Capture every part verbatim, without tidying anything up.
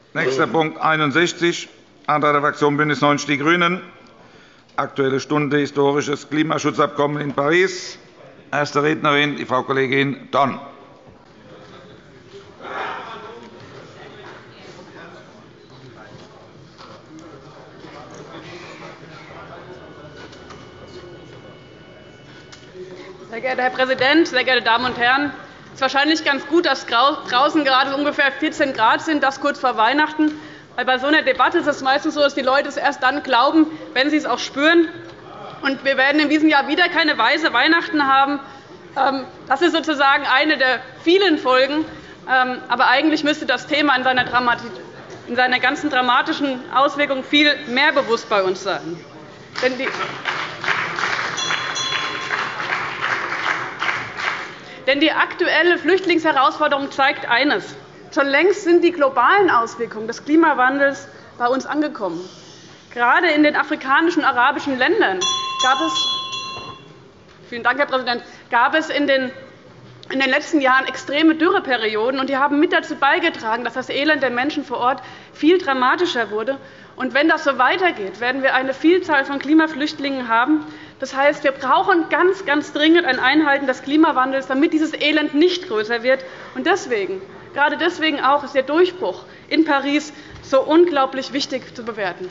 Nächster Punkt einundsechzig, Antrag der Fraktion BÜNDNIS neunzig die GRÜNEN. Aktuelle Stunde historisches Klimaschutzabkommen in Paris. Erste Rednerin die Frau Kollegin Donn. Sehr geehrter Herr Präsident, sehr geehrte Damen und Herren! Es ist wahrscheinlich ganz gut, dass draußen gerade ungefähr vierzehn Grad sind, das kurz vor Weihnachten. Weil bei so einer Debatte ist es meistens so, dass die Leute es erst dann glauben, wenn sie es auch spüren. Und wir werden in diesem Jahr wieder keine weiße Weihnachten haben. Das ist sozusagen eine der vielen Folgen. Aber eigentlich müsste das Thema in seiner, in seiner ganzen dramatischen Auswirkung viel mehr bewusst bei uns sein. Denn die Denn die aktuelle Flüchtlingsherausforderung zeigt eines. Schon längst sind die globalen Auswirkungen des Klimawandels bei uns angekommen. Gerade in den afrikanischen und arabischen Ländern gab es, vielen Dank, Herr Präsident, gab es in den, in den letzten Jahren extreme Dürreperioden, und die haben mit dazu beigetragen, dass das Elend der Menschen vor Ort viel dramatischer wurde. Und wenn das so weitergeht, werden wir eine Vielzahl von Klimaflüchtlingen haben. Das heißt, wir brauchen ganz, ganz dringend ein Einhalten des Klimawandels, damit dieses Elend nicht größer wird. Und deswegen, gerade deswegen auch, ist der Durchbruch in Paris so unglaublich wichtig zu bewerten.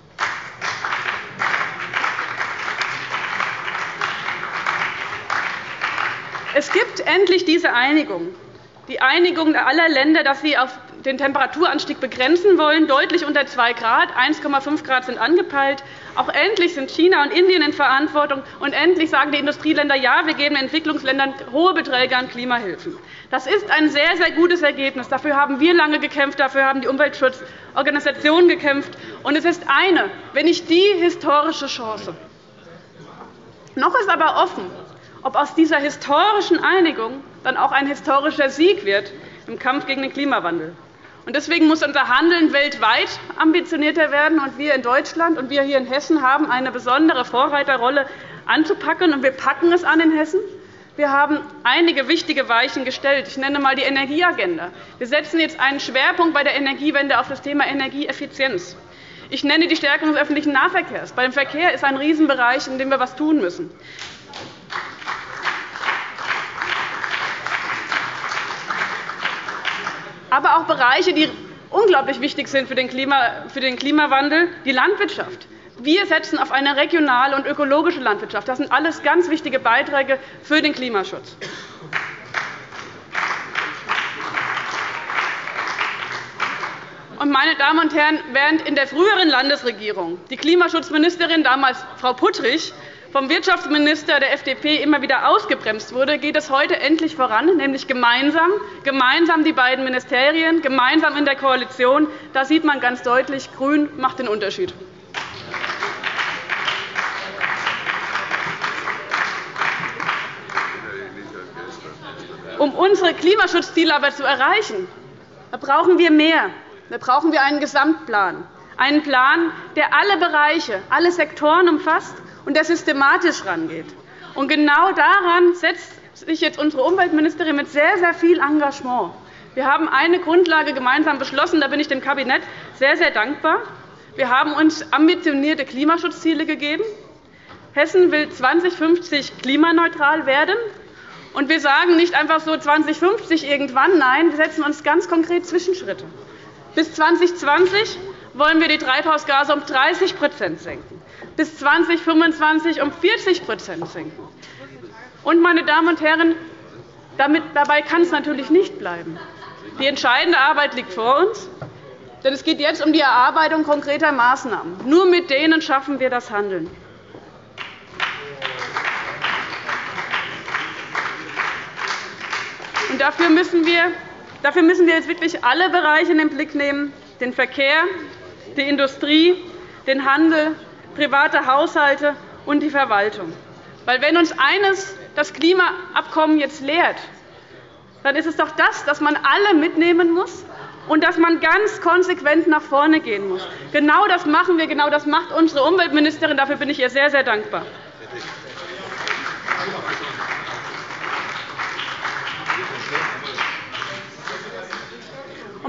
Es gibt endlich diese Einigung, die Einigung aller Länder, dass sie auf den Temperaturanstieg begrenzen wollen, deutlich unter zwei Grad. eins Komma fünf Grad sind angepeilt. Auch endlich sind China und Indien in Verantwortung. Und endlich sagen die Industrieländer, ja, wir geben Entwicklungsländern hohe Beträge an Klimahilfen. Das ist ein sehr, sehr gutes Ergebnis. Dafür haben wir lange gekämpft, dafür haben die Umweltschutzorganisationen gekämpft. Und es ist eine, wenn nicht die historische Chance. Noch ist aber offen, ob aus dieser historischen Einigung dann auch ein historischer Sieg wird im Kampf gegen den Klimawandel. Und deswegen muss unser Handeln weltweit ambitionierter werden. Und wir in Deutschland und wir hier in Hessen haben eine besondere Vorreiterrolle anzupacken. Und wir packen es an in Hessen. Wir haben einige wichtige Weichen gestellt. Ich nenne einmal die Energieagenda. Wir setzen jetzt einen Schwerpunkt bei der Energiewende auf das Thema Energieeffizienz. Ich nenne die Stärkung des öffentlichen Nahverkehrs. Beim Verkehr ist ein Riesenbereich, in dem wir etwas tun müssen. Aber auch Bereiche, die unglaublich wichtig sind für den Klimawandel, die Landwirtschaft. Wir setzen auf eine regionale und ökologische Landwirtschaft. Das sind alles ganz wichtige Beiträge für den Klimaschutz. Meine Damen und Herren, während in der früheren Landesregierung die Klimaschutzministerin, damals Frau Puttrich, vom Wirtschaftsminister der F D P immer wieder ausgebremst wurde, geht es heute endlich voran, nämlich gemeinsam, gemeinsam die beiden Ministerien, gemeinsam in der Koalition. Da sieht man ganz deutlich, Grün macht den Unterschied. Um unsere Klimaschutzziele aber zu erreichen, brauchen wir mehr. Da brauchen wir einen Gesamtplan, einen Plan, der alle Bereiche, alle Sektoren umfasst und der systematisch rangeht. Und genau daran setzt sich jetzt unsere Umweltministerin mit sehr, sehr viel Engagement. Wir haben eine Grundlage gemeinsam beschlossen. Da bin ich dem Kabinett sehr, sehr dankbar. Wir haben uns ambitionierte Klimaschutzziele gegeben. Hessen will zweitausendfünfzig klimaneutral werden. Und wir sagen nicht einfach so zweitausendfünfzig irgendwann. Nein, wir setzen uns ganz konkret Zwischenschritte. Bis zweitausendzwanzig wollen wir die Treibhausgase um dreißig senken, bis zweitausendfünfundzwanzig um vierzig senken. Und, meine Damen und Herren, damit, dabei kann es natürlich nicht bleiben. Die entscheidende Arbeit liegt vor uns, denn es geht jetzt um die Erarbeitung konkreter Maßnahmen. Nur mit denen schaffen wir das Handeln. Und dafür müssen wir Dafür müssen wir jetzt wirklich alle Bereiche in den Blick nehmen, den Verkehr, die Industrie, den Handel, private Haushalte und die Verwaltung. Weil wenn uns eines das Klimaabkommen jetzt lehrt, dann ist es doch das, dass man alle mitnehmen muss und dass man ganz konsequent nach vorne gehen muss. Genau das machen wir, genau das macht unsere Umweltministerin. Dafür bin ich ihr sehr, sehr dankbar.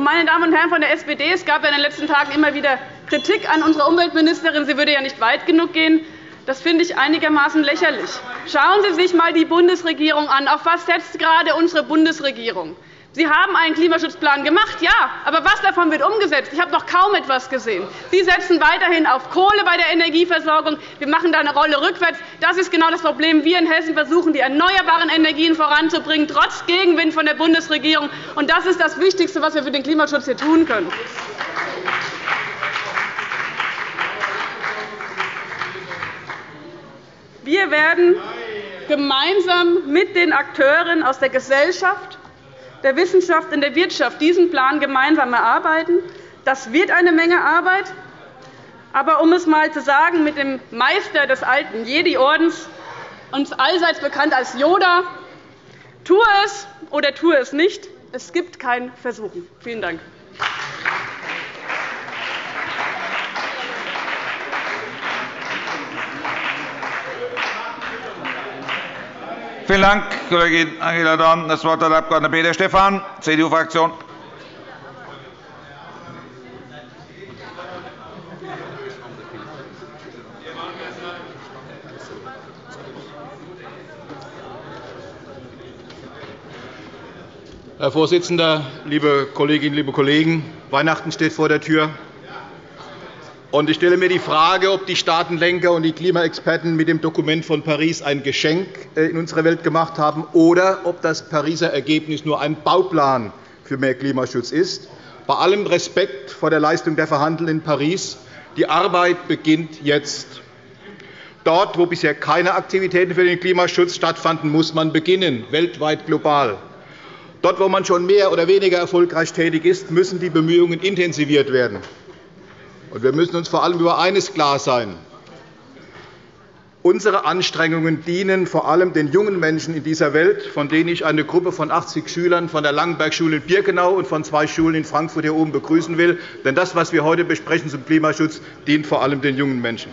Meine Damen und Herren von der S P D, es gab ja in den letzten Tagen immer wieder Kritik an unserer Umweltministerin, sie würde ja nicht weit genug gehen. Das finde ich einigermaßen lächerlich. Schauen Sie sich einmal die Bundesregierung an. Auf was setzt gerade unsere Bundesregierung? Sie haben einen Klimaschutzplan gemacht, ja, aber was davon wird umgesetzt? Ich habe noch kaum etwas gesehen. Sie setzen weiterhin auf Kohle bei der Energieversorgung. Wir machen da eine Rolle rückwärts. Das ist genau das Problem. Wir in Hessen versuchen, die erneuerbaren Energien voranzubringen, trotz Gegenwind von der Bundesregierung. Und das ist das Wichtigste, was wir für den Klimaschutz hier tun können. Wir werden gemeinsam mit den Akteuren aus der Gesellschaft, der Wissenschaft und der Wirtschaft diesen Plan gemeinsam erarbeiten. Das wird eine Menge Arbeit. Aber um es einmal zu sagen, mit dem Meister des alten Jedi-Ordens, uns allseits bekannt als Yoda, tue es oder tue es nicht. Es gibt kein Versuchen. Vielen Dank. Vielen Dank, Kollegin Angela Dorn. Das Wort hat der Abg. Peter Stephan, C D U-Fraktion. Herr Vorsitzender, liebe Kolleginnen, liebe Kollegen! Weihnachten steht vor der Tür. Und ich stelle mir die Frage, ob die Staatenlenker und die Klimaexperten mit dem Dokument von Paris ein Geschenk in unserer Welt gemacht haben oder ob das Pariser Ergebnis nur ein Bauplan für mehr Klimaschutz ist. Bei allem Respekt vor der Leistung der Verhandlungen in Paris, die Arbeit beginnt jetzt. Dort, wo bisher keine Aktivitäten für den Klimaschutz stattfanden, muss man beginnen, weltweit global. Dort, wo man schon mehr oder weniger erfolgreich tätig ist, müssen die Bemühungen intensiviert werden. Und wir müssen uns vor allem über eines klar sein. Unsere Anstrengungen dienen vor allem den jungen Menschen in dieser Welt, von denen ich eine Gruppe von achtzig Schülern von der Langenberg-Schule in Birkenau und von zwei Schulen in Frankfurt hier oben begrüßen will. Denn das, was wir heute besprechen zum Klimaschutz, dient vor allem den jungen Menschen.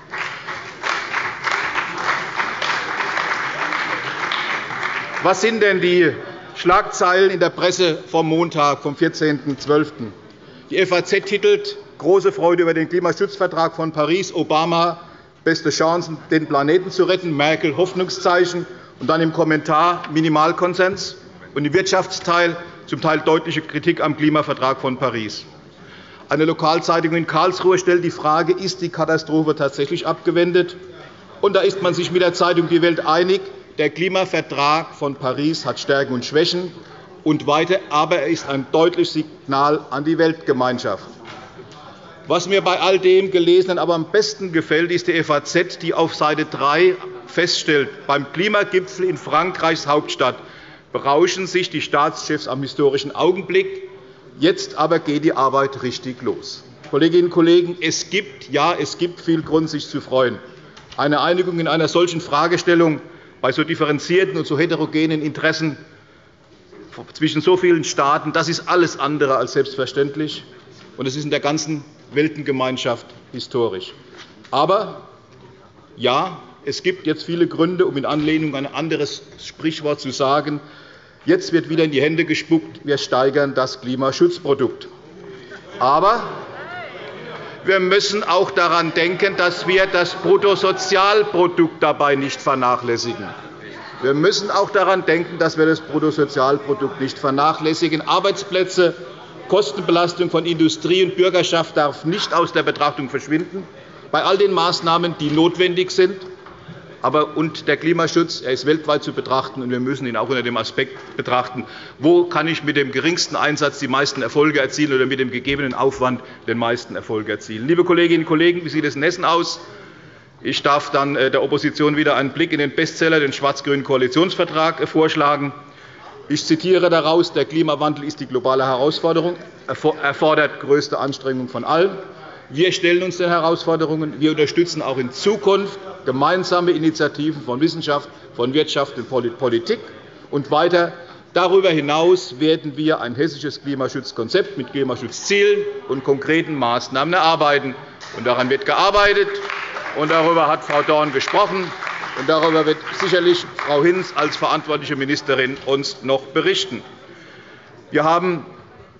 Was sind denn die Schlagzeilen in der Presse vom Montag, vom vierzehnten zwölften Die F A Z titelt Große Freude über den Klimaschutzvertrag von Paris. Obama beste Chancen, den Planeten zu retten. Merkel Hoffnungszeichen. Und dann im Kommentar Minimalkonsens. Und im Wirtschaftsteil zum Teil deutliche Kritik am Klimavertrag von Paris. Eine Lokalzeitung in Karlsruhe stellt die Frage, ist die Katastrophe tatsächlich abgewendet? Und da ist man sich mit der Zeitung Die Welt einig. Der Klimavertrag von Paris hat Stärken und Schwächen. Und weiter, aber er ist ein deutliches Signal an die Weltgemeinschaft. Was mir bei all dem Gelesenen aber am besten gefällt, ist die F A Z, die auf Seite drei feststellt, beim Klimagipfel in Frankreichs Hauptstadt berauschen sich die Staatschefs am historischen Augenblick. Jetzt aber geht die Arbeit richtig los. Kolleginnen und Kollegen, es gibt, ja, es gibt viel Grund, sich zu freuen. Eine Einigung in einer solchen Fragestellung bei so differenzierten und so heterogenen Interessen zwischen so vielen Staaten, das ist alles andere als selbstverständlich. Und es ist in der ganzen Weltengemeinschaft historisch. Aber ja, es gibt jetzt viele Gründe, um in Anlehnung an ein anderes Sprichwort zu sagen, jetzt wird wieder in die Hände gespuckt, wir steigern das Klimaschutzprodukt. Aber wir müssen auch daran denken, dass wir das Bruttosozialprodukt dabei nicht vernachlässigen. Wir müssen auch daran denken, dass wir das Bruttosozialprodukt nicht vernachlässigen. Arbeitsplätze, Kostenbelastung von Industrie und Bürgerschaft darf nicht aus der Betrachtung verschwinden, bei all den Maßnahmen, die notwendig sind. Aber und der Klimaschutz, er ist weltweit zu betrachten, und wir müssen ihn auch unter dem Aspekt betrachten, wo kann ich mit dem geringsten Einsatz die meisten Erfolge erzielen oder mit dem gegebenen Aufwand den meisten Erfolg erzielen. Liebe Kolleginnen und Kollegen, wie sieht es in Hessen aus? Ich darf dann der Opposition wieder einen Blick in den Bestseller, den schwarz-grünen Koalitionsvertrag, vorschlagen. Ich zitiere daraus, der Klimawandel ist die globale Herausforderung, erfordert größte Anstrengung von allen. Wir stellen uns den Herausforderungen. Wir unterstützen auch in Zukunft gemeinsame Initiativen von Wissenschaft, von Wirtschaft und Politik. Und weiter darüber hinaus werden wir ein hessisches Klimaschutzkonzept mit Klimaschutzzielen und konkreten Maßnahmen erarbeiten. Und daran wird gearbeitet. Und darüber hat Frau Dorn gesprochen. Und darüber wird sicherlich Frau Hinz als verantwortliche Ministerin uns noch berichten. Wir haben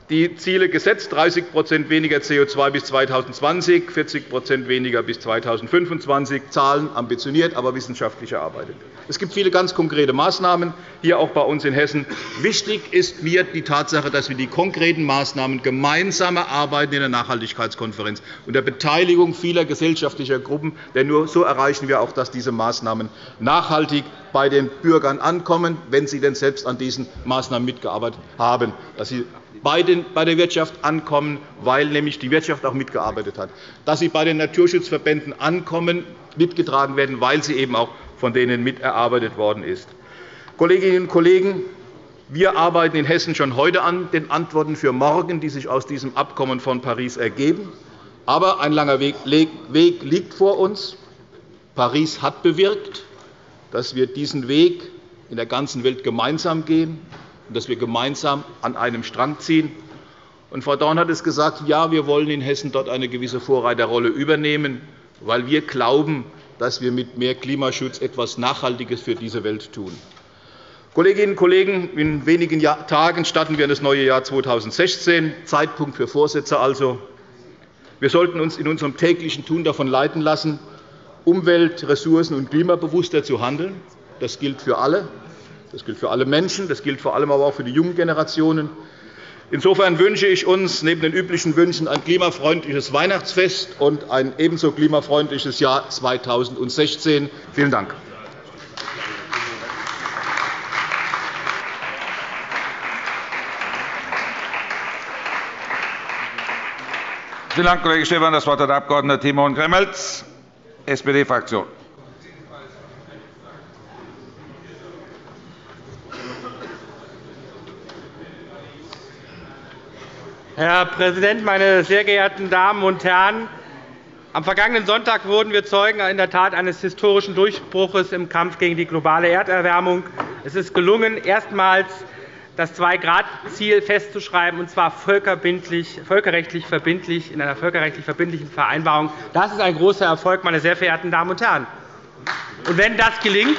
die Ziele gesetzt, dreißig weniger C O zwei bis zweitausendzwanzig, vierzig weniger bis zweitausendfünfundzwanzig. Zahlen ambitioniert, aber wissenschaftlich erarbeitet. Es gibt viele ganz konkrete Maßnahmen, hier auch bei uns in Hessen. Wichtig ist mir die Tatsache, dass wir die konkreten Maßnahmen gemeinsam erarbeiten in der Nachhaltigkeitskonferenz unter Beteiligung vieler gesellschaftlicher Gruppen. Denn nur so erreichen wir auch, dass diese Maßnahmen nachhaltig bei den Bürgern ankommen, wenn sie denn selbst an diesen Maßnahmen mitgearbeitet haben, dass sie bei der Wirtschaft ankommen, weil nämlich die Wirtschaft auch mitgearbeitet hat, dass sie bei den Naturschutzverbänden ankommen, mitgetragen werden, weil sie eben auch von denen miterarbeitet worden ist. Kolleginnen und Kollegen, wir arbeiten in Hessen schon heute an den Antworten für morgen, die sich aus diesem Abkommen von Paris ergeben. Aber ein langer Weg liegt vor uns. Paris hat bewirkt, dass wir diesen Weg in der ganzen Welt gemeinsam gehen und dass wir gemeinsam an einem Strang ziehen. Und Frau Dorn hat es gesagt, ja, wir wollen in Hessen dort eine gewisse Vorreiterrolle übernehmen, weil wir glauben, dass wir mit mehr Klimaschutz etwas Nachhaltiges für diese Welt tun. Kolleginnen und Kollegen, in wenigen Tagen starten wir in das neue Jahr zweitausendsechzehn. Zeitpunkt für Vorsätze also. Wir sollten uns in unserem täglichen Tun davon leiten lassen, umwelt-, ressourcen- und klimabewusster zu handeln. Das gilt für alle. Das gilt für alle Menschen. Das gilt vor allem aber auch für die jungen Generationen. Insofern wünsche ich uns neben den üblichen Wünschen ein klimafreundliches Weihnachtsfest und ein ebenso klimafreundliches Jahr zweitausendsechzehn. Vielen Dank. Vielen Dank, Kollege Stephan. Das Wort hat der Abg. Timon Gremmels, S P D-Fraktion. Herr Präsident, meine sehr geehrten Damen und Herren! Am vergangenen Sonntag wurden wir Zeugen in der Tat eines historischen Durchbruchs im Kampf gegen die globale Erderwärmung. Es ist gelungen, erstmals das zwei Grad Ziel festzuschreiben, und zwar völkerrechtlich verbindlich, in einer völkerrechtlich verbindlichen Vereinbarung. Das ist ein großer Erfolg, meine sehr verehrten Damen und Herren. Und wenn das gelingt,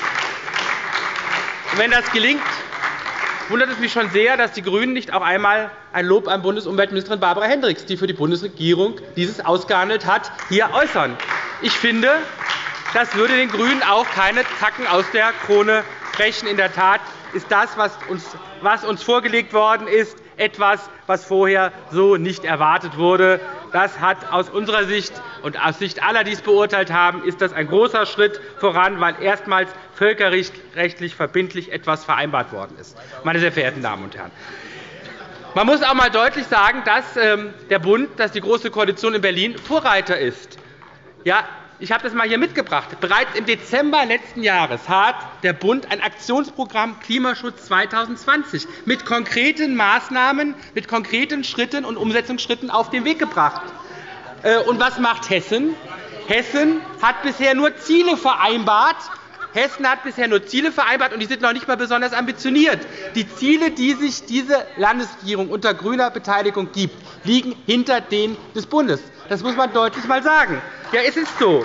wenn das gelingt wundert es mich schon sehr, dass die GRÜNEN nicht auch einmal ein Lob an Bundesumweltministerin Barbara Hendricks, die für die Bundesregierung dieses ausgehandelt hat, hier äußern. Ich finde, das würde den GRÜNEN auch keine Zacken aus der Krone brechen. In der Tat ist das, was uns, was uns vorgelegt worden ist, etwas, was vorher so nicht erwartet wurde. Das hat aus unserer Sicht und aus Sicht aller, die es beurteilt haben, ist das ein großer Schritt voran, weil erstmals völkerrechtlich verbindlich etwas vereinbart worden ist. Meine sehr verehrten Damen und Herren, man muss auch einmal deutlich sagen, dass der Bund, dass die Große Koalition in Berlin Vorreiter ist. Ja, ich habe das einmal hier mitgebracht. Bereits im Dezember letzten Jahres hat der Bund ein Aktionsprogramm Klimaschutz zweitausendzwanzig mit konkreten Maßnahmen, mit konkreten Schritten und Umsetzungsschritten auf den Weg gebracht. Und was macht Hessen? Hessen hat bisher nur Ziele vereinbart. Hessen hat bisher nur Ziele vereinbart, und die sind noch nicht einmal besonders ambitioniert. Die Ziele, die sich diese Landesregierung unter grüner Beteiligung gibt, liegen hinter denen des Bundes. Das muss man deutlich einmal sagen. Ja, es ist so.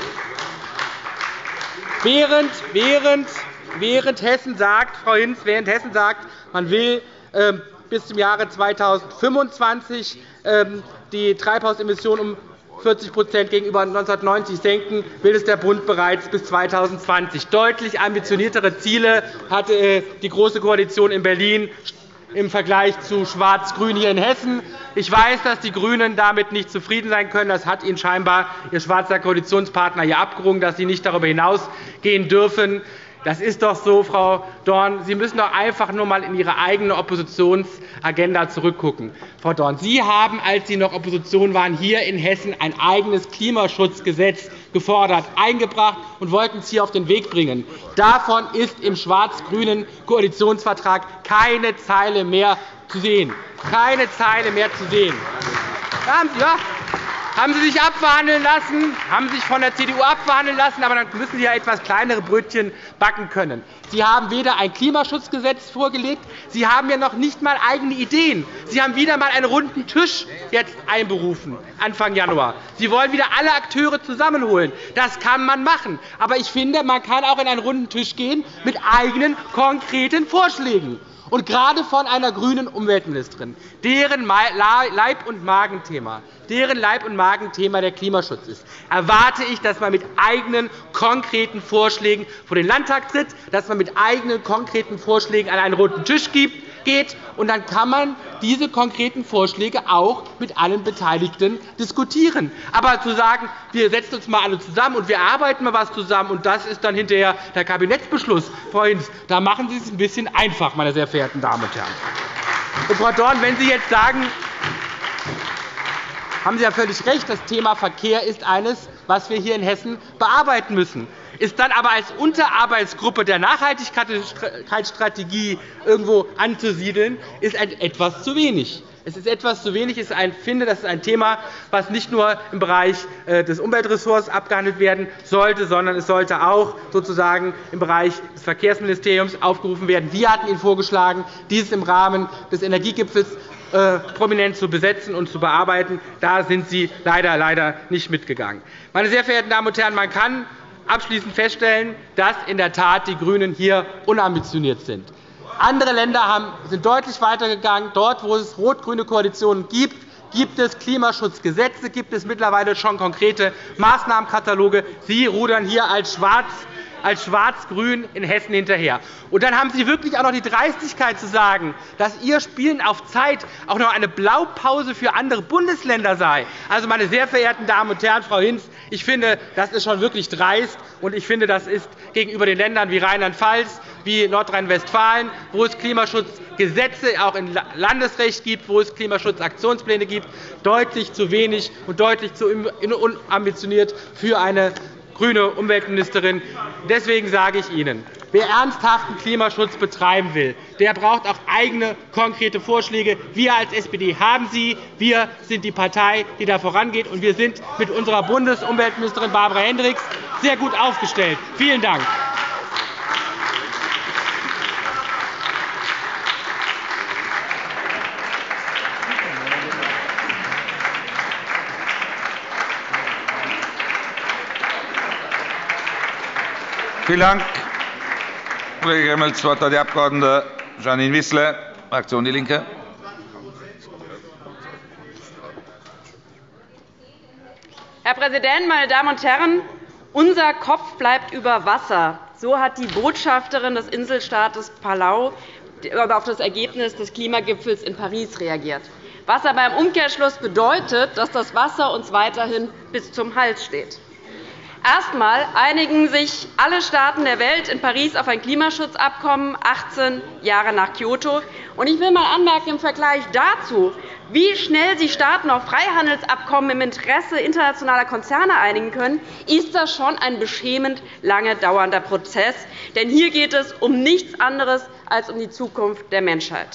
Während, während, während Hessen sagt, Frau Hinz, während Hessen sagt, man will äh, bis zum Jahre zweitausendfünfundzwanzig äh, die Treibhausemissionen um vierzig gegenüber neunzehnhundertneunzig senken, will es der Bund bereits bis zweitausendzwanzig. Deutlich ambitioniertere Ziele hatte die Große Koalition in Berlin im Vergleich zu Schwarz-Grün hier in Hessen. Ich weiß, dass die GRÜNEN damit nicht zufrieden sein können. Das hat Ihnen scheinbar Ihr schwarzer Koalitionspartner hier abgerungen, dass Sie nicht darüber hinausgehen dürfen. Das ist doch so, Frau Dorn. Sie müssen doch einfach nur einmal in Ihre eigene Oppositionsagenda zurückgucken. Frau Dorn, Sie haben, als Sie noch Opposition waren, hier in Hessen ein eigenes Klimaschutzgesetz gefordert, eingebracht und wollten es hier auf den Weg bringen. Davon ist im schwarz-grünen Koalitionsvertrag keine Zeile mehr zu sehen. Keine Zeile mehr zu sehen. Ja, haben Sie sich abverhandeln lassen, haben sich von der C D U abverhandeln lassen, aber dann müssen Sie ja etwas kleinere Brötchen backen können. Sie haben weder ein Klimaschutzgesetz vorgelegt, Sie haben ja noch nicht einmal eigene Ideen. Sie haben wieder einmal einen runden Tisch jetzt einberufen, Anfang Januar. Sie wollen wieder alle Akteure zusammenholen. Das kann man machen. Aber ich finde, man kann auch in einen runden Tisch gehen mit eigenen, konkreten Vorschlägen. Und gerade von einer grünen Umweltministerin, deren Leib- und Magenthema, deren Leib- und Magenthema der Klimaschutz ist, erwarte ich, dass man mit eigenen konkreten Vorschlägen vor den Landtag tritt, dass man mit eigenen konkreten Vorschlägen an einen roten Tisch geht. Und dann kann man diese konkreten Vorschläge auch mit allen Beteiligten diskutieren. Aber zu sagen, wir setzen uns mal alle zusammen und wir arbeiten mal was zusammen, und das ist dann hinterher der Kabinettsbeschluss, Frau Hinz, da machen Sie es ein bisschen einfach, meine sehr verehrten Damen und Herren. Und Frau Dorn, wenn Sie jetzt sagen, haben Sie ja völlig recht, das Thema Verkehr ist eines, was wir hier in Hessen bearbeiten müssen. Ist dann aber als Unterarbeitsgruppe der Nachhaltigkeitsstrategie irgendwo anzusiedeln, ist etwas zu wenig. Es ist etwas zu wenig. Ich finde, das ist ein Thema, das nicht nur im Bereich des Umweltressorts abgehandelt werden sollte, sondern es sollte auch sozusagen im Bereich des Verkehrsministeriums aufgerufen werden. Wir hatten Ihnen vorgeschlagen, dies im Rahmen des Energiegipfels prominent zu besetzen und zu bearbeiten. Da sind Sie leider, leider nicht mitgegangen. Meine sehr verehrten Damen und Herren, man kann abschließend feststellen, dass in der Tat die GRÜNEN hier unambitioniert sind. Andere Länder sind deutlich weitergegangen. Dort, wo es rot-grüne Koalitionen gibt, gibt es Klimaschutzgesetze, gibt es mittlerweile schon konkrete Maßnahmenkataloge. Sie rudern hier als Schwarz als Schwarz-Grün in Hessen hinterher. Und dann haben Sie wirklich auch noch die Dreistigkeit zu sagen, dass Ihr Spielen auf Zeit auch noch eine Blaupause für andere Bundesländer sei. Also, meine sehr verehrten Damen und Herren, Frau Hinz, ich finde, das ist schon wirklich dreist. Und ich finde, das ist gegenüber den Ländern wie Rheinland-Pfalz, wie Nordrhein-Westfalen, wo es Klimaschutzgesetze auch im Landesrecht gibt, wo es Klimaschutzaktionspläne gibt, deutlich zu wenig und deutlich zu unambitioniert für eine grüne Umweltministerin. Deswegen sage ich Ihnen, wer ernsthaften Klimaschutz betreiben will, der braucht auch eigene, konkrete Vorschläge. Wir als S P D haben sie. Wir sind die Partei, die da vorangeht. Und wir sind mit unserer Bundesumweltministerin Barbara Hendricks sehr gut aufgestellt. Vielen Dank. Vielen Dank, Kollege Gremmels. Das Wort hat die Abg. Jeanine Wissler, Fraktion DIE LINKE. Herr Präsident, meine Damen und Herren! Unser Kopf bleibt über Wasser. So hat die Botschafterin des Inselstaates Palau auf das Ergebnis des Klimagipfels in Paris reagiert. Was aber im Umkehrschluss bedeutet, dass das Wasser uns weiterhin bis zum Hals steht. Erst einmal einigen sich alle Staaten der Welt in Paris auf ein Klimaschutzabkommen, achtzehn Jahre nach Kyoto. Ich will einmal anmerken, im Vergleich dazu, wie schnell sich Staaten auf Freihandelsabkommen im Interesse internationaler Konzerne einigen können, ist das schon ein beschämend lange dauernder Prozess. Denn hier geht es um nichts anderes als um die Zukunft der Menschheit.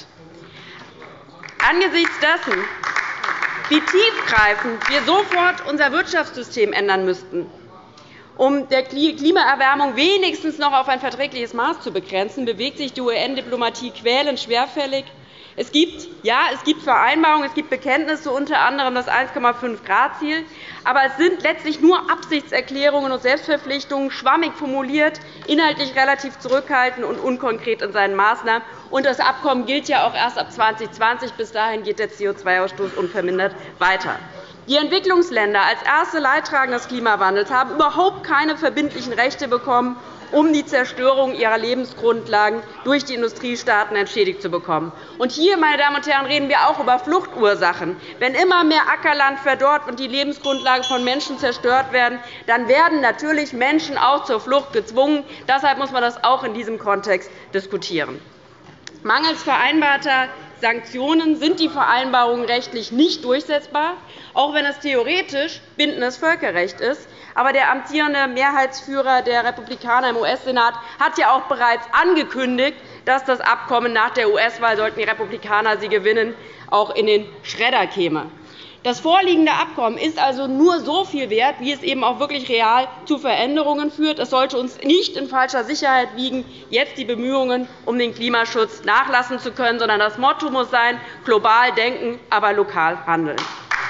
Angesichts dessen, wie tiefgreifend wir sofort unser Wirtschaftssystem ändern müssten, um der Klimaerwärmung wenigstens noch auf ein verträgliches Maß zu begrenzen, bewegt sich die U N-Diplomatie quälend schwerfällig. Es gibt, ja, es gibt Vereinbarungen, es gibt Bekenntnisse, unter anderem das eins Komma fünf Grad Ziel. Aber es sind letztlich nur Absichtserklärungen und Selbstverpflichtungen, schwammig formuliert, inhaltlich relativ zurückhaltend und unkonkret in seinen Maßnahmen. Und das Abkommen gilt ja auch erst ab zweitausendzwanzig. Bis dahin geht der C O zwei Ausstoß unvermindert weiter. Die Entwicklungsländer als erste Leidtragende des Klimawandels haben überhaupt keine verbindlichen Rechte bekommen, um die Zerstörung ihrer Lebensgrundlagen durch die Industriestaaten entschädigt zu bekommen. Und hier, meine Damen und Herren, reden wir auch über Fluchtursachen. Wenn immer mehr Ackerland verdorrt und die Lebensgrundlagen von Menschen zerstört werden, dann werden natürlich Menschen auch zur Flucht gezwungen. Deshalb muss man das auch in diesem Kontext diskutieren. Mangels vereinbarter Sanktionen sind die Vereinbarungen rechtlich nicht durchsetzbar, auch wenn es theoretisch bindendes Völkerrecht ist. Aber der amtierende Mehrheitsführer der Republikaner im U S-Senat hat ja auch bereits angekündigt, dass das Abkommen nach der U S-Wahl, sollten die Republikaner sie gewinnen, auch in den Schredder käme. Das vorliegende Abkommen ist also nur so viel wert, wie es eben auch wirklich real zu Veränderungen führt. Es sollte uns nicht in falscher Sicherheit wiegen, jetzt die Bemühungen um den Klimaschutz nachlassen zu können, sondern das Motto muss sein, global denken, aber lokal handeln.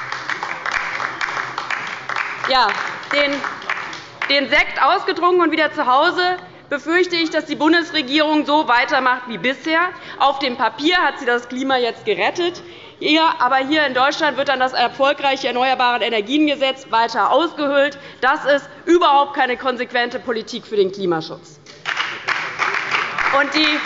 Ja, den, den Sekt ausgetrunken und wieder zu Hause befürchte ich, dass die Bundesregierung so weitermacht wie bisher. Auf dem Papier hat sie das Klima jetzt gerettet. Ja, aber hier in Deutschland wird dann das erfolgreiche Erneuerbare Energiengesetz weiter ausgehöhlt. Das ist überhaupt keine konsequente Politik für den Klimaschutz. Und die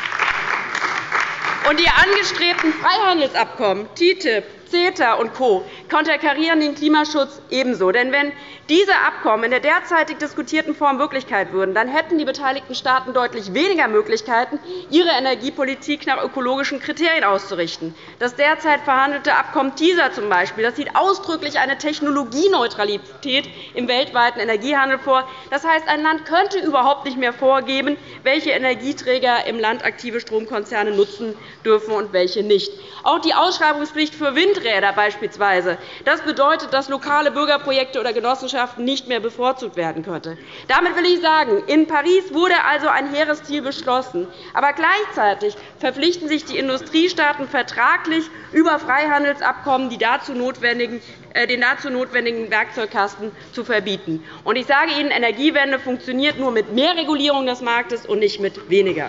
Und die angestrebten Freihandelsabkommen T T I P, CETA und Co. konterkarieren den Klimaschutz ebenso. Denn wenn diese Abkommen in der derzeitig diskutierten Form Wirklichkeit würden, dann hätten die beteiligten Staaten deutlich weniger Möglichkeiten, ihre Energiepolitik nach ökologischen Kriterien auszurichten. Das derzeit verhandelte Abkommen TISA zum Beispiel, das sieht ausdrücklich eine Technologieneutralität im weltweiten Energiehandel vor. Das heißt, ein Land könnte überhaupt nicht mehr vorgeben, welche Energieträger im Land aktive Stromkonzerne nutzen dürfen und welche nicht. Auch die Ausschreibungspflicht für Windräder beispielsweise. Das bedeutet, dass lokale Bürgerprojekte oder Genossenschaften nicht mehr bevorzugt werden könnten. Damit will ich sagen, in Paris wurde also ein hehres Ziel beschlossen. Aber gleichzeitig verpflichten sich die Industriestaaten vertraglich über Freihandelsabkommen die dazu notwendigen, äh, den dazu notwendigen Werkzeugkasten zu verbieten. Und ich sage Ihnen, Energiewende funktioniert nur mit mehr Regulierung des Marktes und nicht mit weniger.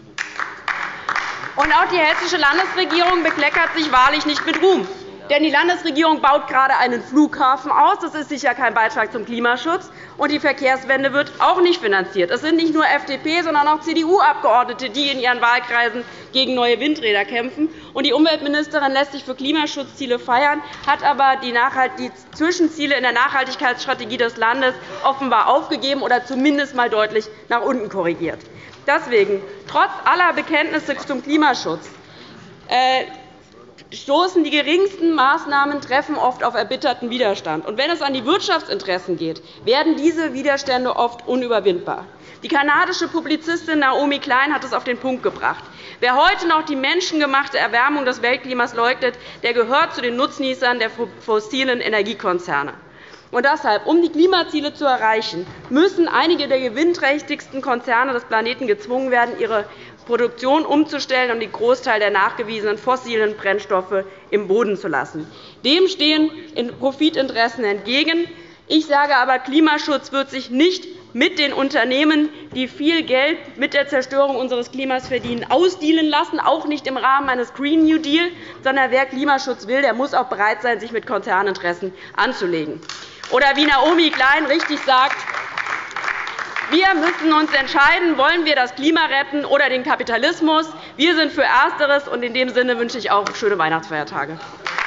Und auch die hessische Landesregierung bekleckert sich wahrlich nicht mit Ruhm. Denn die Landesregierung baut gerade einen Flughafen aus. Das ist sicher kein Beitrag zum Klimaschutz. Und die Verkehrswende wird auch nicht finanziert. Es sind nicht nur F D P, sondern auch C D U-Abgeordnete, die in ihren Wahlkreisen gegen neue Windräder kämpfen. Und die Umweltministerin lässt sich für Klimaschutzziele feiern, hat aber die Zwischenziele in der Nachhaltigkeitsstrategie des Landes offenbar aufgegeben oder zumindest einmal deutlich nach unten korrigiert. Deswegen, trotz aller Bekenntnisse zum Klimaschutz, äh, stoßen die geringsten Maßnahmen treffen oft auf erbitterten Widerstand. Und wenn es an die Wirtschaftsinteressen geht, werden diese Widerstände oft unüberwindbar. Die kanadische Publizistin Naomi Klein hat es auf den Punkt gebracht. Wer heute noch die menschengemachte Erwärmung des Weltklimas leugnet, der gehört zu den Nutznießern der fossilen Energiekonzerne. Und deshalb, um die Klimaziele zu erreichen, müssen einige der gewinnträchtigsten Konzerne des Planeten gezwungen werden, ihre Produktion umzustellen und den Großteil der nachgewiesenen fossilen Brennstoffe im Boden zu lassen. Dem stehen Profitinteressen entgegen. Ich sage aber, Klimaschutz wird sich nicht mit den Unternehmen, die viel Geld mit der Zerstörung unseres Klimas verdienen, ausdealen lassen, auch nicht im Rahmen eines Green New Deal, sondern wer Klimaschutz will, der muss auch bereit sein, sich mit Konzerninteressen anzulegen. Oder wie Naomi Klein richtig sagt, wir müssen uns entscheiden, wollen wir das Klima retten oder den Kapitalismus. Wir sind für Ersteres, und in dem Sinne wünsche ich auch schöne Weihnachtsfeiertage.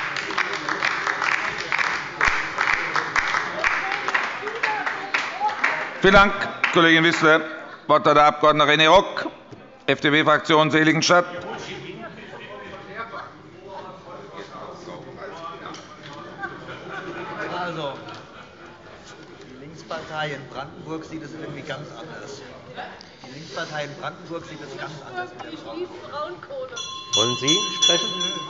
Vielen Dank, Kollegin Wissler. Das Wort hat der Abg. René Rock, F D P-Fraktion Seligenstadt. Also, die Linkspartei in Brandenburg sieht es irgendwie ganz anders. Die Linkspartei in Brandenburg sieht es ganz anders. Wollen Sie sprechen?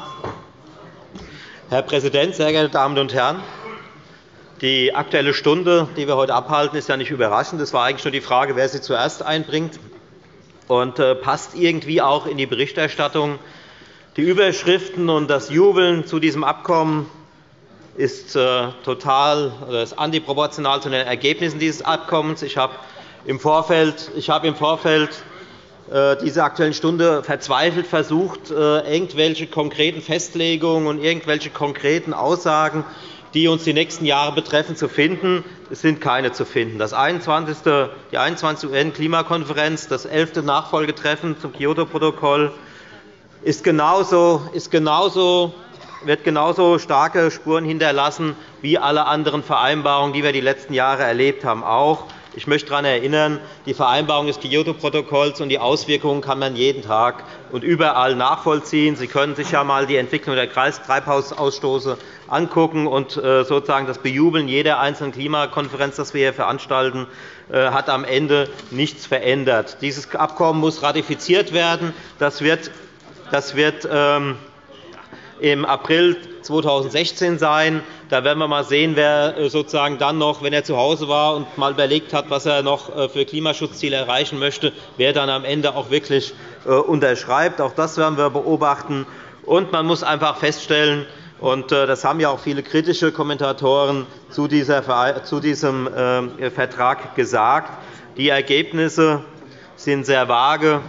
Herr Präsident, sehr geehrte Damen und Herren! Die Aktuelle Stunde, die wir heute abhalten, ist ja nicht überraschend. Es war eigentlich nur die Frage, wer sie zuerst einbringt, und passt irgendwie auch in die Berichterstattung. Die Überschriften und das Jubeln zu diesem Abkommen ist total oder ist antiproportional zu den Ergebnissen dieses Abkommens. Ich habe im Vorfeld, ich habe im Vorfeld dieser Aktuellen Stunde verzweifelt versucht, irgendwelche konkreten Festlegungen und irgendwelche konkreten Aussagen, die uns die nächsten Jahre betreffen, zu finden. Es sind keine zu finden. Das einundzwanzigste Die einundzwanzigste U N-Klimakonferenz, das elfte Nachfolgetreffen zum Kyoto-Protokoll, ist genauso, ist genauso, wird genauso starke Spuren hinterlassen wie alle anderen Vereinbarungen, die wir die letzten Jahre erlebt haben. Auch Ich möchte daran erinnern, die Vereinbarung des Kyoto-Protokolls und die Auswirkungen kann man jeden Tag und überall nachvollziehen. Sie können sich ja einmal die Entwicklung der Treibhausausstoße angucken und sozusagen das Bejubeln jeder einzelnen Klimakonferenz, das wir hier veranstalten, hat am Ende nichts verändert. Dieses Abkommen muss ratifiziert werden. Das wird, das wird ähm, im April zweitausendsechzehn sein. Da werden wir mal sehen, wer sozusagen dann noch, wenn er zu Hause war und mal überlegt hat, was er noch für Klimaschutzziele erreichen möchte, wer dann am Ende auch wirklich unterschreibt. Auch das werden wir beobachten. Und man muss einfach feststellen, und das haben ja auch viele kritische Kommentatoren zu diesem Vertrag gesagt, die Ergebnisse sind sehr vage.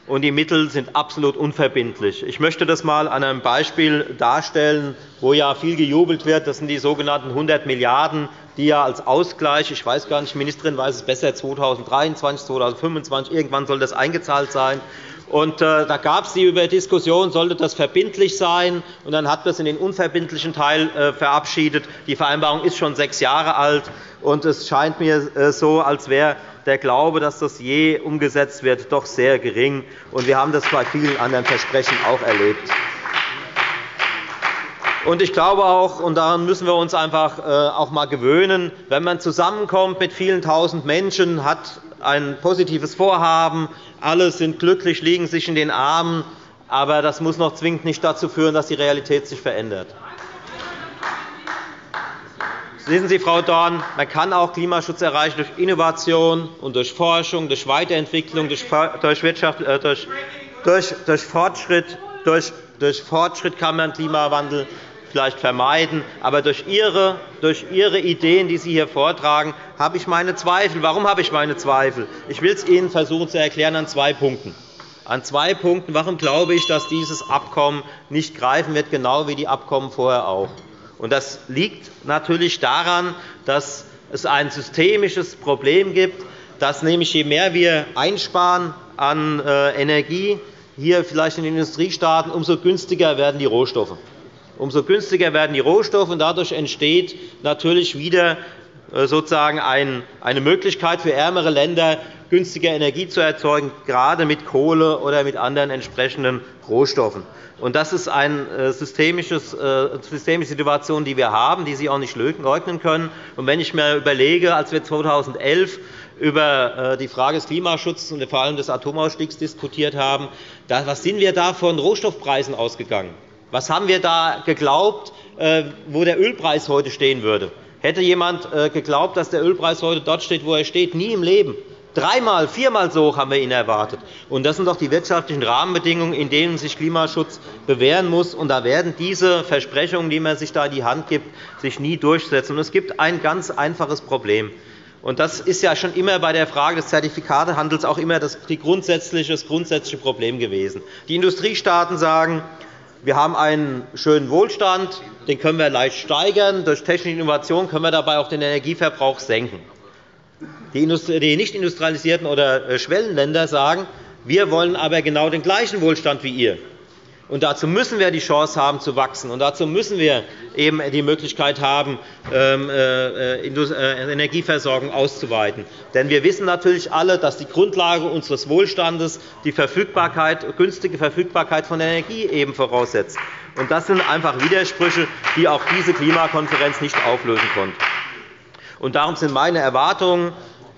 und die Mittel sind absolut unverbindlich. Ich möchte das einmal an einem Beispiel darstellen, wo ja viel gejubelt wird. Das sind die sogenannten hundert Milliarden €, die ja als Ausgleich, ich weiß gar nicht, die Ministerin weiß es besser, zweitausenddreiundzwanzig, zweitausendfünfundzwanzig, irgendwann soll das eingezahlt sein. Und, äh, da gab es die Diskussion, sollte das verbindlich sein? Und dann hat man es in den unverbindlichen Teil äh, verabschiedet. Die Vereinbarung ist schon sechs Jahre alt, und es scheint mir äh, so, als wäre der Glaube, dass das je umgesetzt wird, doch sehr gering. Und wir haben das bei vielen anderen Versprechen auch erlebt. Und ich glaube auch, und daran müssen wir uns einfach auch einmal gewöhnen, wenn man zusammenkommt mit vielen Tausend Menschen, hat ein positives Vorhaben, alle sind glücklich, liegen sich in den Armen, aber das muss noch zwingend nicht dazu führen, dass die Realität sich verändert. Wissen Sie, Frau Dorn, man kann auch Klimaschutz erreichen durch Innovation und durch Forschung, durch Weiterentwicklung, durch, Wirtschaft, äh, durch, durch, durch, Fortschritt, durch, durch Fortschritt kann man Klimawandel vielleicht vermeiden. Aber durch Ihre, durch Ihre Ideen, die Sie hier vortragen, habe ich meine Zweifel. Warum habe ich meine Zweifel? Ich will es Ihnen versuchen zu erklären an zwei Punkten. An zwei Punkten. Warum glaube ich, dass dieses Abkommen nicht greifen wird, genau wie die Abkommen vorher auch? Und das liegt natürlich daran, dass es ein systemisches Problem gibt, dass nämlich je mehr wir einsparen an Energie, hier vielleicht in den Industriestaaten, umso günstiger werden die Rohstoffe. Umso günstiger werden die Rohstoffe, und dadurch entsteht natürlich wieder sozusagen eine Möglichkeit für ärmere Länder, günstiger Energie zu erzeugen, gerade mit Kohle oder mit anderen entsprechenden Rohstoffen. Und das ist eine systemische Situation, die wir haben, die Sie auch nicht leugnen können. Und wenn ich mir überlege, als wir zweitausendelf über die Frage des Klimaschutzes und vor allem des Atomausstiegs diskutiert haben, was sind wir da von Rohstoffpreisen ausgegangen? Was haben wir da geglaubt, wo der Ölpreis heute stehen würde? Hätte jemand geglaubt, dass der Ölpreis heute dort steht, wo er steht? Nie im Leben. Dreimal, viermal so hoch haben wir ihn erwartet. Und das sind doch die wirtschaftlichen Rahmenbedingungen, in denen sich Klimaschutz bewähren muss. Und da werden diese Versprechungen, die man sich da in die Hand gibt, sich nie durchsetzen. Und es gibt ein ganz einfaches Problem. Und das ist ja schon immer bei der Frage des Zertifikatehandels auch immer das grundsätzliche Problem gewesen. Die Industriestaaten sagen, wir haben einen schönen Wohlstand, den können wir leicht steigern. Durch technische Innovation können wir dabei auch den Energieverbrauch senken. Die nicht industrialisierten oder Schwellenländer sagen, wir wollen aber genau den gleichen Wohlstand wie ihr. Und dazu müssen wir die Chance haben, zu wachsen. Und dazu müssen wir eben die Möglichkeit haben, Energieversorgung auszuweiten. Denn wir wissen natürlich alle, dass die Grundlage unseres Wohlstandes die Verfügbarkeit, günstige Verfügbarkeit von Energie eben voraussetzt. Und das sind einfach Widersprüche, die auch diese Klimakonferenz nicht auflösen konnte. Und darum sind meine Erwartungen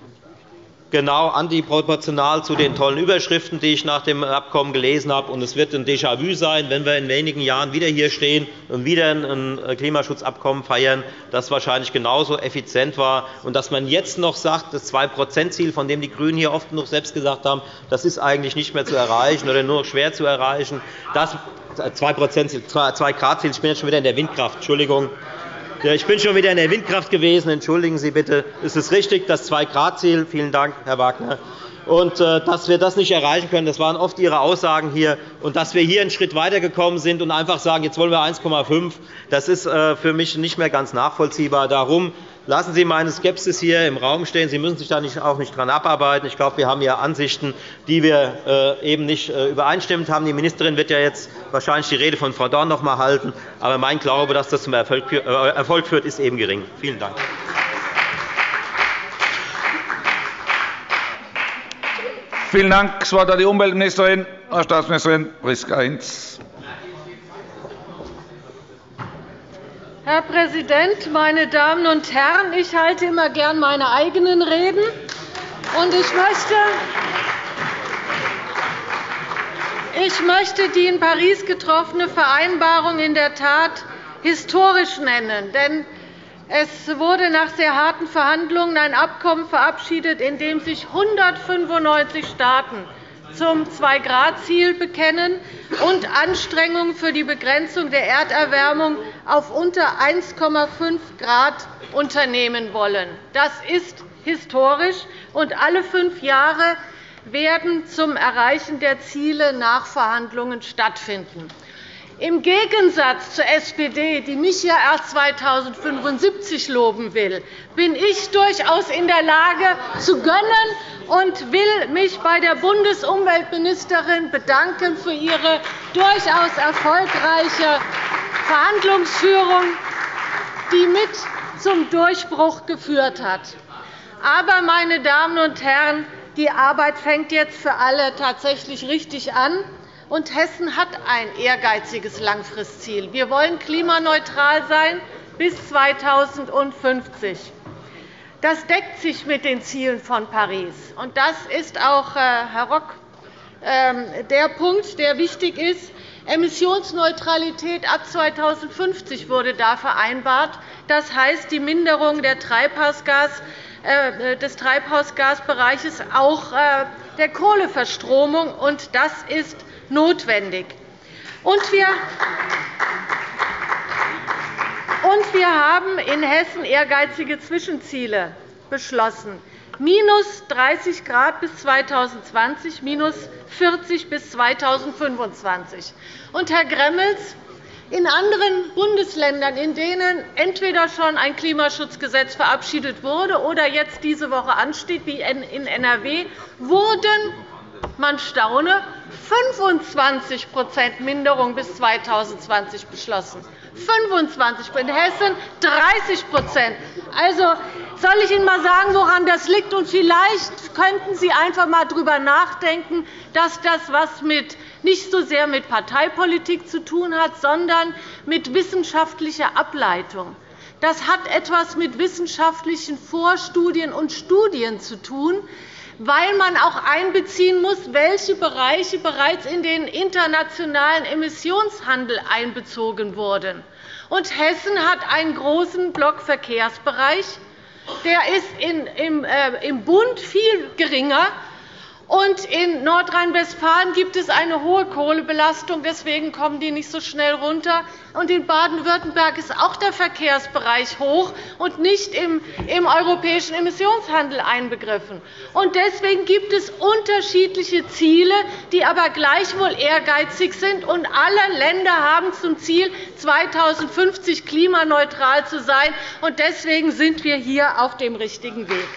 genau antiproportional zu den tollen Überschriften, die ich nach dem Abkommen gelesen habe. Und es wird ein Déjà-vu sein, wenn wir in wenigen Jahren wieder hier stehen und wieder ein Klimaschutzabkommen feiern, das wahrscheinlich genauso effizient war. Und dass man jetzt noch sagt, das zwei Prozent Ziel, von dem die GRÜNEN hier oft noch selbst gesagt haben, das ist eigentlich nicht mehr zu erreichen oder nur noch schwer zu erreichen. Das zwei Prozent Ziel, zwei Grad Ziel, ich bin jetzt schon wieder in der Windkraft, Entschuldigung. Ich bin schon wieder in der Windkraft gewesen. Entschuldigen Sie bitte. Es ist richtig, das zwei Grad Ziel. Vielen Dank, Herr Wagner. Und dass wir das nicht erreichen können, das waren oft Ihre Aussagen hier. Und dass wir hier einen Schritt weitergekommen sind und einfach sagen, jetzt wollen wir eins Komma fünf, das ist für mich nicht mehr ganz nachvollziehbar. Darum lassen Sie meine Skepsis hier im Raum stehen. Sie müssen sich da auch nicht daran abarbeiten. Ich glaube, wir haben hier Ansichten, die wir eben nicht übereinstimmend haben. Die Ministerin wird ja jetzt wahrscheinlich die Rede von Frau Dorn noch einmal halten. Aber mein Glaube, dass das zum Erfolg führt, ist eben gering. Vielen Dank. Vielen Dank. Das Wort hat die Umweltministerin, Frau Staatsministerin Priska-Hinz. Herr Präsident, meine Damen und Herren! Ich halte immer gern meine eigenen Reden. Und ich möchte, ich möchte die in Paris getroffene Vereinbarung in der Tat historisch nennen. Denn es wurde nach sehr harten Verhandlungen ein Abkommen verabschiedet, in dem sich hundertfünfundneunzig Staaten zum zwei Grad Ziel bekennen und Anstrengungen für die Begrenzung der Erderwärmung auf unter eins Komma fünf Grad unternehmen wollen. Das ist historisch, und alle fünf Jahre werden zum Erreichen der Ziele Nachverhandlungen stattfinden. Im Gegensatz zur S P D, die mich ja erst zweitausendfünfundsiebzig loben will, bin ich durchaus in der Lage zu gönnen und will mich bei der Bundesumweltministerin bedanken für ihre durchaus erfolgreiche Verhandlungsführung, die mit zum Durchbruch geführt hat. Aber, meine Damen und Herren, die Arbeit fängt jetzt für alle tatsächlich richtig an. Und Hessen hat ein ehrgeiziges Langfristziel. Wir wollen klimaneutral sein bis zweitausendfünfzig. Das deckt sich mit den Zielen von Paris. Und das ist auch, Herr Rock, der Punkt, der wichtig ist. Emissionsneutralität ab zweitausendfünfzig wurde da vereinbart. Das heißt, die Minderung der Treibhausgas, des Treibhausgasbereiches, auch der Kohleverstromung. Und das ist notwendig. Und wir, und wir haben in Hessen ehrgeizige Zwischenziele beschlossen. Minus dreißig Grad bis zweitausendzwanzig, minus vierzig bis zweitausendfünfundzwanzig. Und, Herr Gremmels, in anderen Bundesländern, in denen entweder schon ein Klimaschutzgesetz verabschiedet wurde oder jetzt diese Woche ansteht, wie in N R W, wurden, man staune, fünfundzwanzig Minderung bis zweitausendzwanzig beschlossen. fünfundzwanzig in Hessen dreißig Also soll ich Ihnen einmal sagen, woran das liegt? Und vielleicht könnten Sie einfach einmal darüber nachdenken, dass das was mit, nicht so sehr mit Parteipolitik zu tun hat, sondern mit wissenschaftlicher Ableitung. Das hat etwas mit wissenschaftlichen Vorstudien und Studien zu tun, weil man auch einbeziehen muss, welche Bereiche bereits in den internationalen Emissionshandel einbezogen wurden. Und Hessen hat einen großen Block Verkehrsbereich. Der ist im Bund viel geringer. Und in Nordrhein-Westfalen gibt es eine hohe Kohlebelastung. Deswegen kommen die nicht so schnell runter. Und in Baden-Württemberg ist auch der Verkehrsbereich hoch und nicht im, im europäischen Emissionshandel einbegriffen. Und deswegen gibt es unterschiedliche Ziele, die aber gleichwohl ehrgeizig sind. Und alle Länder haben zum Ziel, zweitausendfünfzig klimaneutral zu sein. Und deswegen sind wir hier auf dem richtigen Weg.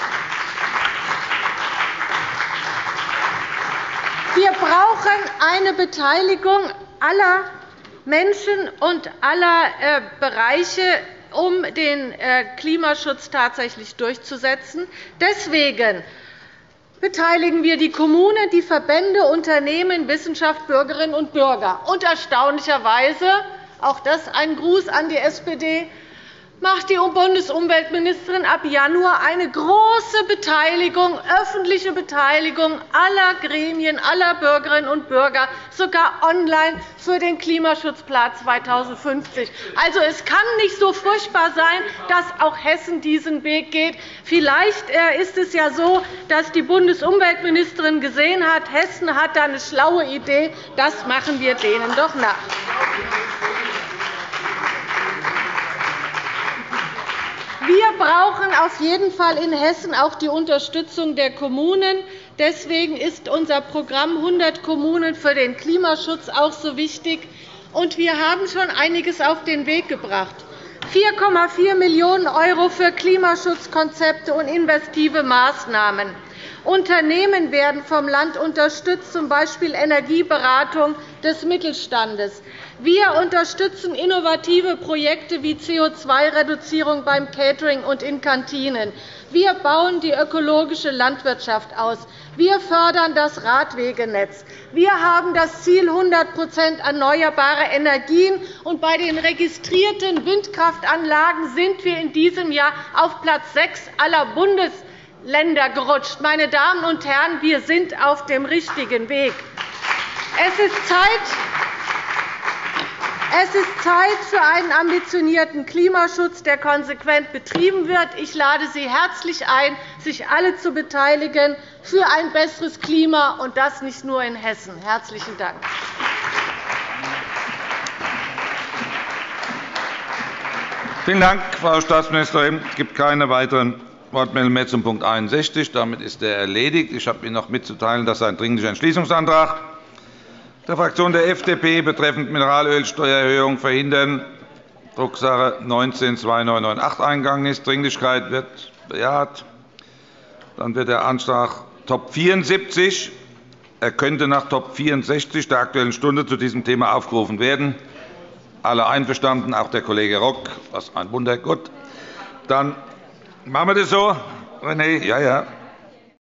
Wir brauchen eine Beteiligung aller Menschen und aller Bereiche, um den Klimaschutz tatsächlich durchzusetzen. Deswegen beteiligen wir die Kommunen, die Verbände, Unternehmen, Wissenschaft, Bürgerinnen und Bürger. Und erstaunlicherweise, auch das ein Gruß an die S P D, macht die Bundesumweltministerin ab Januar eine große Beteiligung, öffentliche Beteiligung aller Gremien, aller Bürgerinnen und Bürger, sogar online für den Klimaschutzplan zweitausendfünfzig. Also, es kann nicht so furchtbar sein, dass auch Hessen diesen Weg geht. Vielleicht ist es ja so, dass die Bundesumweltministerin gesehen hat, Hessen hat da eine schlaue Idee. Das machen wir denen doch nach. Wir brauchen auf jeden Fall in Hessen auch die Unterstützung der Kommunen. Deswegen ist unser Programm hundert Kommunen für den Klimaschutz auch so wichtig. Und wir haben schon einiges auf den Weg gebracht. vier Komma vier Millionen € für Klimaschutzkonzepte und investive Maßnahmen. Unternehmen werden vom Land unterstützt, z. B. Energieberatung des Mittelstandes. Wir unterstützen innovative Projekte wie C O zwei Reduzierung beim Catering und in Kantinen. Wir bauen die ökologische Landwirtschaft aus. Wir fördern das Radwegenetz. Wir haben das Ziel hundert erneuerbare Energien. Und bei den registrierten Windkraftanlagen sind wir in diesem Jahr auf Platz sechs aller Bundesländer gerutscht. Meine Damen und Herren, wir sind auf dem richtigen Weg. Es ist Zeit, Es ist Zeit für einen ambitionierten Klimaschutz, der konsequent betrieben wird. Ich lade Sie herzlich ein, sich alle zu beteiligen für ein besseres Klima, und das nicht nur in Hessen. – Herzlichen Dank. Vielen Dank, Frau Staatsministerin. Es gibt keine weiteren Wortmeldung mehr zum Punkt einundsechzig. Damit ist er erledigt. Ich habe Ihnen noch mitzuteilen, dass ein Dringlicher Entschließungsantrag der Fraktion der F D P betreffend Mineralölsteuererhöhung verhindern, Drucksache neunzehn zwei neun neun acht, eingegangen ist. Dringlichkeit wird bejaht. Dann wird der Antrag Top vierundsiebzig. Er könnte nach Top vierundsechzig der Aktuellen Stunde zu diesem Thema aufgerufen werden. Alle einverstanden, auch der Kollege Rock. Was ein Wunder. Gut. Dann machen wir das so. René, ja, ja.